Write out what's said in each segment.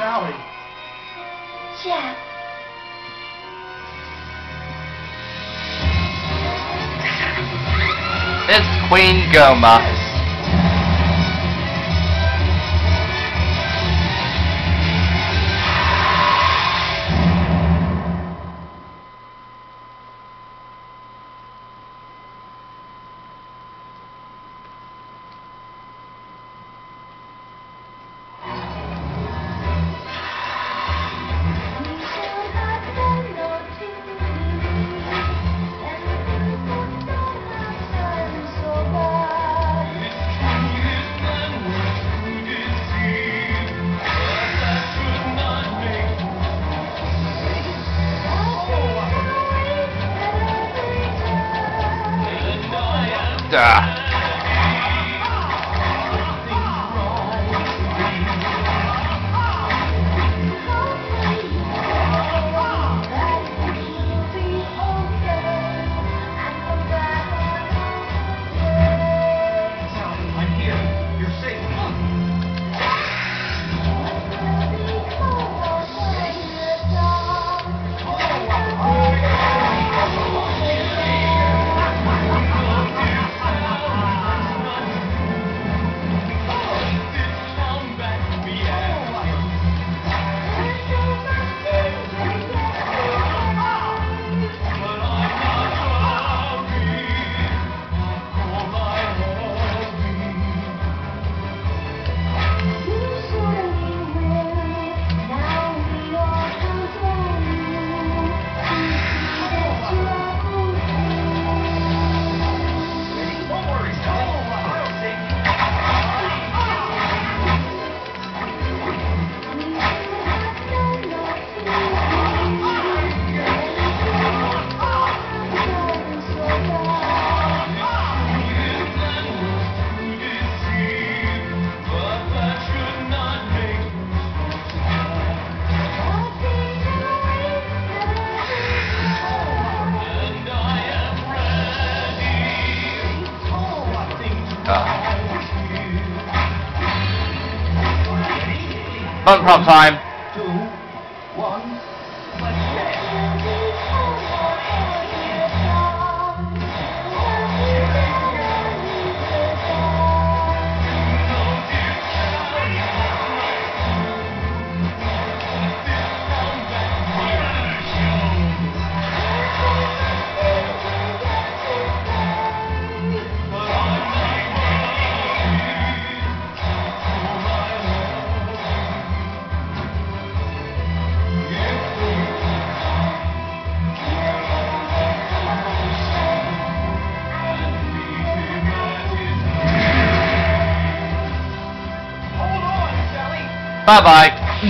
Sally. Jack. It's Queen Goma. Button prop time. 2, 1. Bye-bye.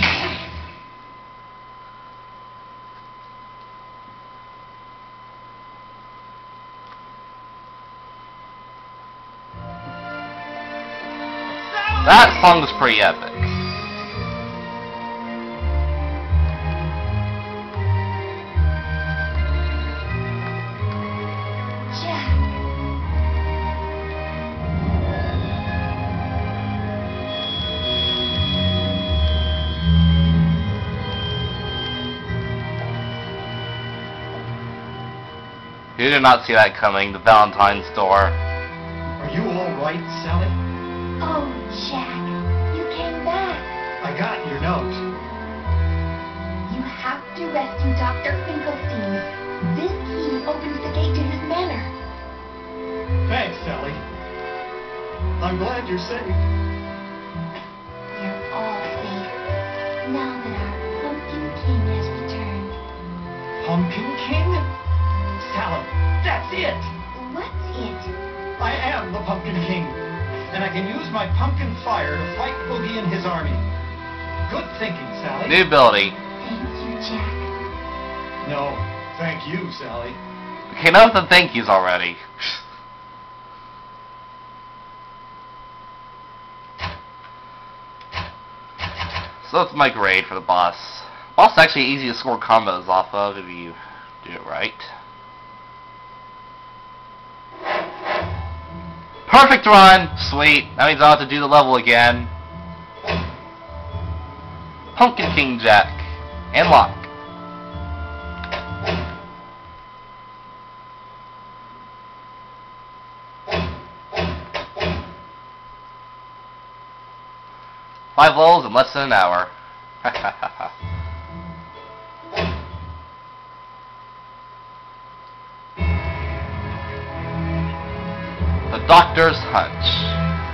That song was pretty epic. You did not see that coming, the Valentine's store. Are you all right, Sally? Oh, Jack, you came back. I got your note. You have to rescue Dr. Finkelstein. This key opens the gate to his manor. Thanks, Sally. I'm glad you're safe. We're all safe. Now that our Pumpkin King has returned. Pumpkin King? Sally, that's it! What's it? I am the Pumpkin King, and I can use my pumpkin fire to fight Boogie and his army. Good thinking, Sally. New ability. Thank you, Jack. No, thank you, Sally. Okay, enough of the thank yous already. So that's my grade for the boss. Boss is actually easy to score combos off of if you do it right. Perfect run! Sweet. That means I'll have to do the level again. Pumpkin King Jack and Locke. Five levels in less than an hour. The Doctor's Hunch.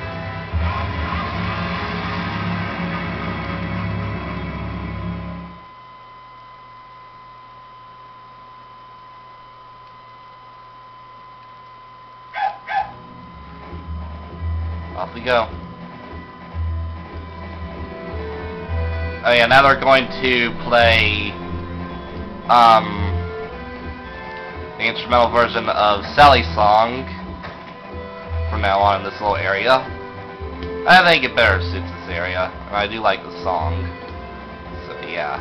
Off we go. Oh yeah, now they're going to play the instrumental version of Sally's song from now on in this little area. I think it better suits this area, and I do like the song. So yeah.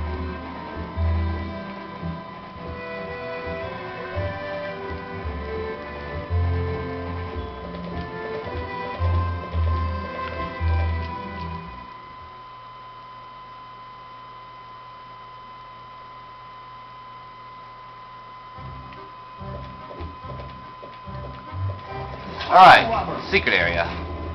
Alright, secret area.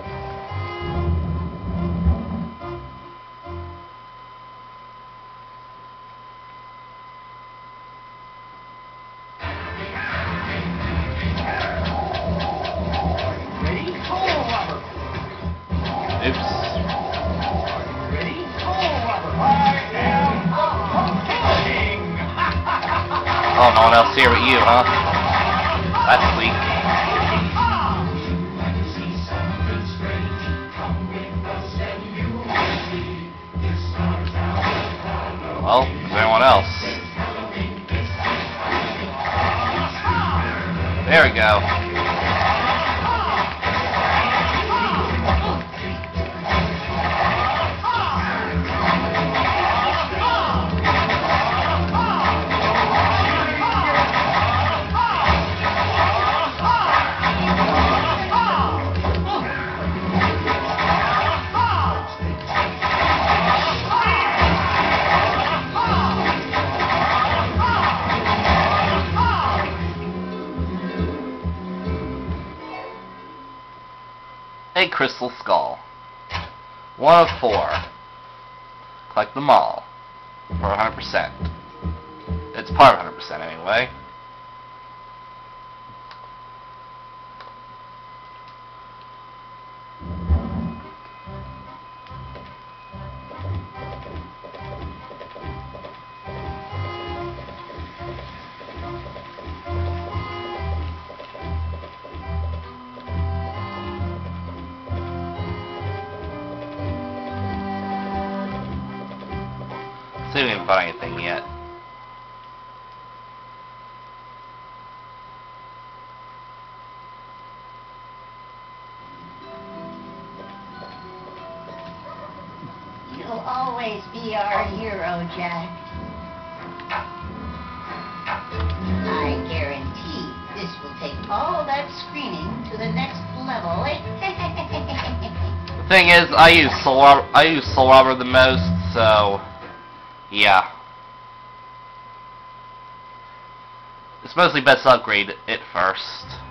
Ready? Hello, Robert. Oops. Ready? Hello, Robert. I am the King. Oh, no one else here but you, huh? That's sweet. Well, is there anyone else? There we go. A crystal skull. 1 of 4. Collect them all. For 100%. It's part of 100% anyway. See if we haven't found anything yet. You'll always be our hero, Jack. I guarantee this will take all that screaming to the next level. The thing is, I use Soul Robber the most, so yeah. It's mostly best to upgrade it first.